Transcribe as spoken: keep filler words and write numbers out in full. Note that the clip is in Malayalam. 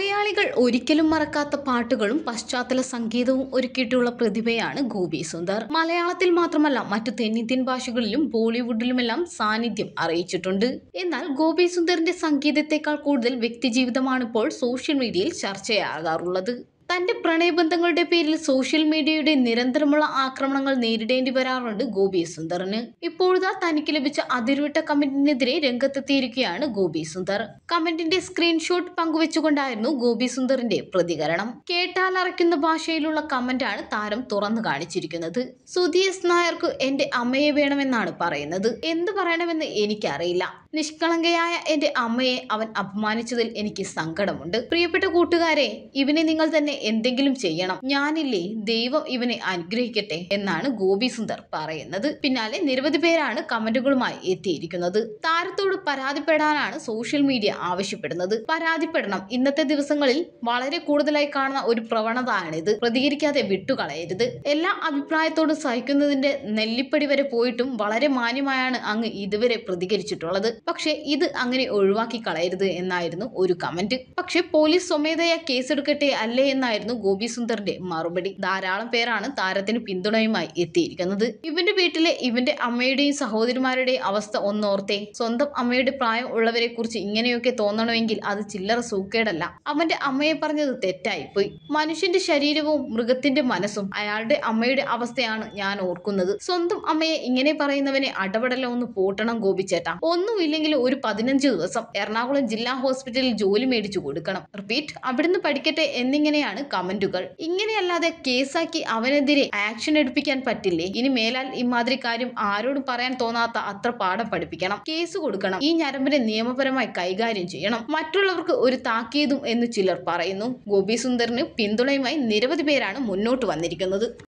മലയാളികൾ ഒരിക്കലും മറക്കാത്ത പാട്ടുകളും പശ്ചാത്തല സംഗീതവും ഒരുക്കിയിട്ടുള്ള പ്രതിഭയാണ് ഗോപി സുന്ദർ. മലയാളത്തിൽ മാത്രമല്ല മറ്റു തെന്നിന്ത്യൻ ഭാഷകളിലും ബോളിവുഡിലുമെല്ലാം സാന്നിധ്യം അറിയിച്ചിട്ടുണ്ട്. എന്നാൽ ഗോപി സുന്ദറിന്റെ സംഗീതത്തെക്കാൾ കൂടുതൽ വ്യക്തിജീവിതമാണ് ഇപ്പോൾ സോഷ്യൽ മീഡിയയിൽ ചർച്ചയാകാറുള്ളത്. തന്റെ പ്രണയബന്ധങ്ങളുടെ പേരിൽ സോഷ്യൽ മീഡിയയുടെ നിരന്തരമുള്ള ആക്രമണങ്ങൾ നേരിടേണ്ടി വരാറുണ്ട് ഗോപി സുന്ദറിന്. ഇപ്പോഴത്തെ തനിക്ക് ലഭിച്ച അതിരുവിട്ട കമന്റിനെതിരെ രംഗത്തെത്തിയിരിക്കുകയാണ് ഗോപി സുന്ദർ. കമന്റിന്റെ സ്ക്രീൻഷോട്ട് പങ്കുവെച്ചുകൊണ്ടായിരുന്നു ഗോപി സുന്ദറിന്റെ പ്രതികരണം. കേട്ടാലറയ്ക്കുന്ന ഭാഷയിലുള്ള കമന്റാണ് താരം തുറന്നു കാണിച്ചിരിക്കുന്നത്. സുധി എസ് നായർക്ക് എന്റെ അമ്മയെ വേണമെന്നാണ് പറയുന്നത്. എന്ത് പറയണമെന്ന് എനിക്കറിയില്ല. നിഷ്കളങ്കയായ എന്റെ അമ്മയെ അവൻ അപമാനിച്ചതിൽ എനിക്ക് സങ്കടമുണ്ട്. പ്രിയപ്പെട്ട കൂട്ടുകാരെ, ഇവനെ നിങ്ങൾ തന്നെ എന്തെങ്കിലും ചെയ്യണം. ഞാനില്ലേ, ദൈവം ഇവനെ അനുഗ്രഹിക്കട്ടെ എന്നാണ് ഗോപി സുന്ദർ പറയുന്നത്. പിന്നാലെ നിരവധി പേരാണ് കമന്റുകളുമായി എത്തിയിരിക്കുന്നത്. താരത്തോട് പരാതിപ്പെടാനാണ് സോഷ്യൽ മീഡിയ ആവശ്യപ്പെടുന്നത്. പരാതിപ്പെടണം. ഇന്നത്തെ ദിവസങ്ങളിൽ വളരെ കൂടുതലായി കാണുന്ന ഒരു പ്രവണതയാണിത്. പ്രതികരിക്കാതെ വിട്ടുകളയരുത്. എല്ലാ അഭിപ്രായത്തോടും സഹിക്കുന്നതിന്റെ നെല്ലിപ്പടി വരെ പോയിട്ടും വളരെ മാന്യമായാണ് അങ്ങ് ഇതുവരെ പ്രതികരിച്ചിട്ടുള്ളത്. പക്ഷെ ഇത് അങ്ങനെ ഒഴിവാക്കി കളയരുത് എന്നായിരുന്നു ഒരു കമന്റ്. പക്ഷെ പോലീസ് സ്വമേധയാ കേസെടുക്കട്ടെ അല്ലേ എന്നായിരുന്നു ഗോപി സുന്ദറിന്റെ മറുപടി. ധാരാളം പേരാണ് താരത്തിന് പിന്തുണയുമായി എത്തിയിരിക്കുന്നത്. ഇവന്റെ വീട്ടിലെ ഇവന്റെ അമ്മയുടെയും സഹോദരിമാരുടെയും അവസ്ഥ ഒന്നോർത്തേ. സ്വന്തം അമ്മയുടെ പ്രായം ഉള്ളവരെ കുറിച്ച് ഇങ്ങനെയൊക്കെ തോന്നണമെങ്കിൽ അത് ചില്ലറ സൂക്കേടല്ല. അവന്റെ അമ്മയെ പറഞ്ഞത് തെറ്റായിപ്പോയി. മനുഷ്യന്റെ ശരീരവും മൃഗത്തിന്റെ മനസ്സും. അയാളുടെ അമ്മയുടെ അവസ്ഥയാണ് ഞാൻ ഓർക്കുന്നത്. സ്വന്തം അമ്മയെ ഇങ്ങനെ പറയുന്നവനെ അടപടല ഒന്ന് പൂട്ടണം ഗോപിച്ചേട്ടാ. ഒന്നുമില്ലെങ്കിലും ഒരു പതിനഞ്ച് ദിവസം എറണാകുളം ജില്ലാ ഹോസ്പിറ്റലിൽ ജോലി മേടിച്ചു കൊടുക്കണം. റിപ്പീറ്റ് അവിടുന്ന് പഠിക്കട്ടെ എന്നിങ്ങനെയാണ് കമന്റുകൾ. ഇങ്ങനെയല്ലാതെ കേസാക്കി അവനെതിരെ ആക്ഷൻ എടുപ്പിക്കാൻ പറ്റില്ലേ? ഇനി മേലാൽ ഇമാതിരി കാര്യം ആരോടും പറയാൻ തോന്നാത്ത അത്ര പാഠം പഠിപ്പിക്കണം. കേസ് കൊടുക്കണം. ഈ ഞരമ്പിനെ നിയമപരമായി കൈകാര്യം ചെയ്യണം. മറ്റുള്ളവർക്ക് ഒരു താക്കീതും എന്ന് ചിലർ പറയുന്നു. ഗോപി സുന്ദറിന് പിന്തുണയുമായി നിരവധി പേരാണ് മുന്നോട്ട് വന്നിരിക്കുന്നത്.